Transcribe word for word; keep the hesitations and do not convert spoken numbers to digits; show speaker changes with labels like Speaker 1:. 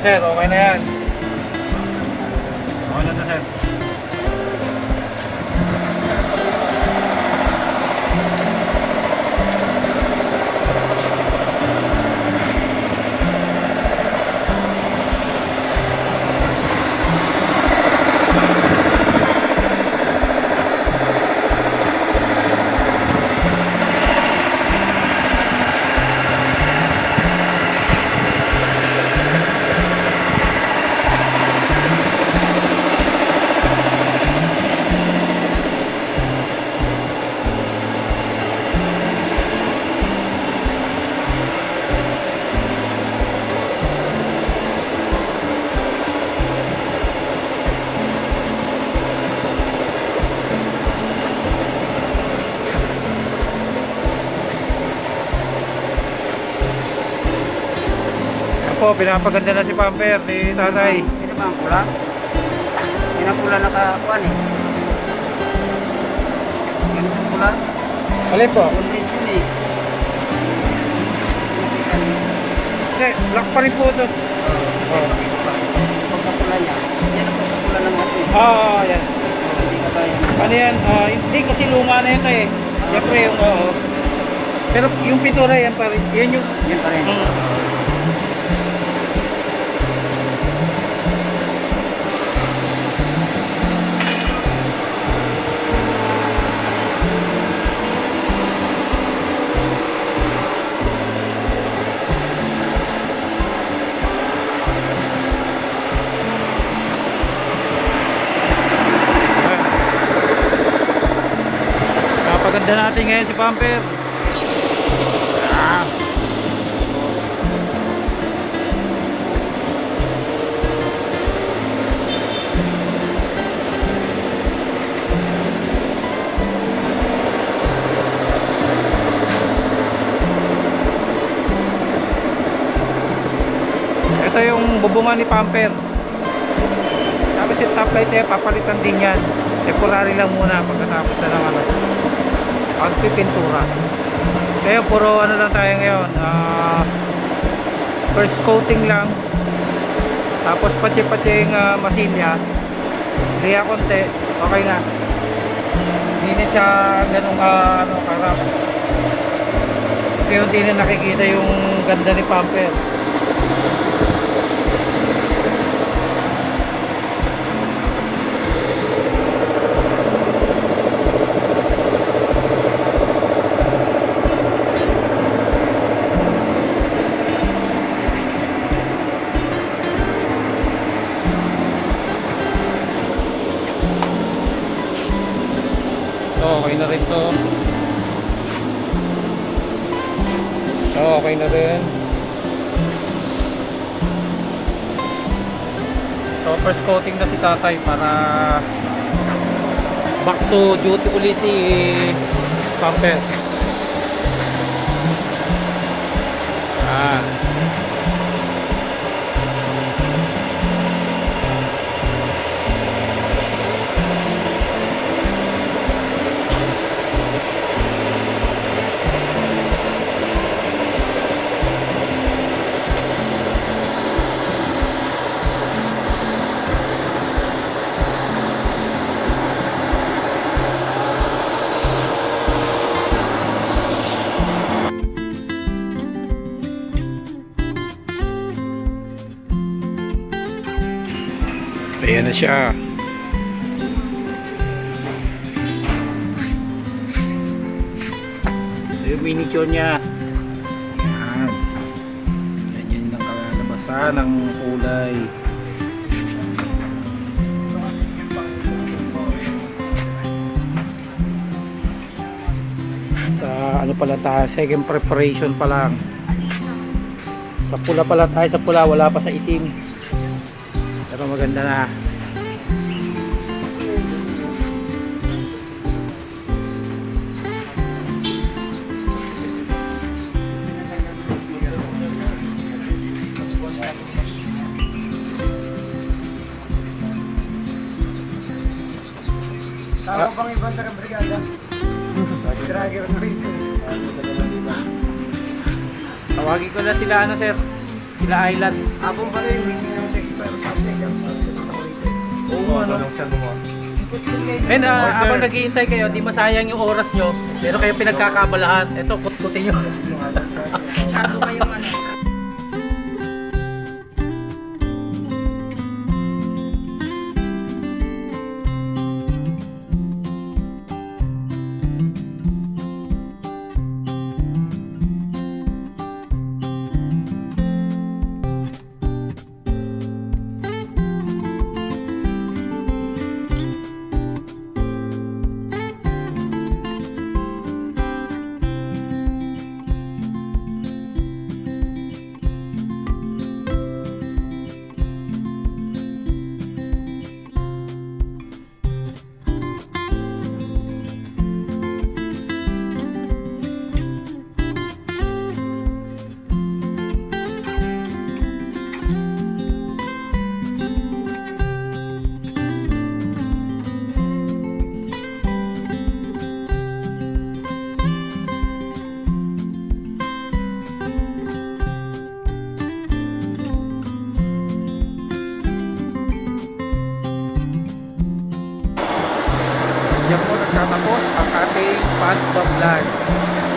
Speaker 1: sir, okay na yan. Okay na to sir. Po, pinapaganda na si Pamper ni tatay.
Speaker 2: Ano ba ang pula? Yan ang pula nakakuan eh. Yan ang pula.
Speaker 1: Alin po?
Speaker 2: Condition eh.
Speaker 1: Hindi, lock pa rin po ito.
Speaker 2: Oo. Pagkapula niya. Yan ang pagkapula ng atin.
Speaker 1: Oo, yan.
Speaker 2: Hindi ka ba yan?
Speaker 1: Ano yan? Uh, hindi kasi luma na yan eh. Siyempre yung oo. Pero yung pintura yan pa rin. Yan yung...
Speaker 2: Yan pa rin.
Speaker 1: Um, Napaganda natin ngayon si Pamper. Ah. Ito yung bubungan ni Pamper. Tapos yung top light eh, papalitan din yan. Temporary lang muna pagkatapos na naman pagpipintura. Kaya puro ano lang tayo ngayon, uh, first coating lang, tapos patsi-patsi yung uh, masilya, liya konti, okay na. Hindi na siya ganun uh, ano, karap. Kaya hindi na nakikita yung ganda ni Pamper. Okay na rin to. Oh, okay na rin. So first coating na si tatay para back to duty ulit si Pamper. Ah. Ayan na siya. So, yung miniature niya. Ayan. Ganyan ang kalalabasan ng kulay. Sa ano pala tayo, second preparation pa lang. Sa pula pala tayo, sa pula, wala pa sa itim. Pero maganda na.
Speaker 2: Tama pang ibang taga-brigada. Dragger na rin.
Speaker 1: Tawagin ko na sila ano sir. Sila Island.
Speaker 2: Ako pa rin, meeting ng expert.
Speaker 1: Oo, ano? And uh, habang naghihintay kayo, di masayang yung oras nyo. Pero kayo pinagkakabalahan. Ito, kutkutin nyo.
Speaker 2: Sabi ko yung ano.
Speaker 1: Diyan po nagtatapos ang ating past vlog.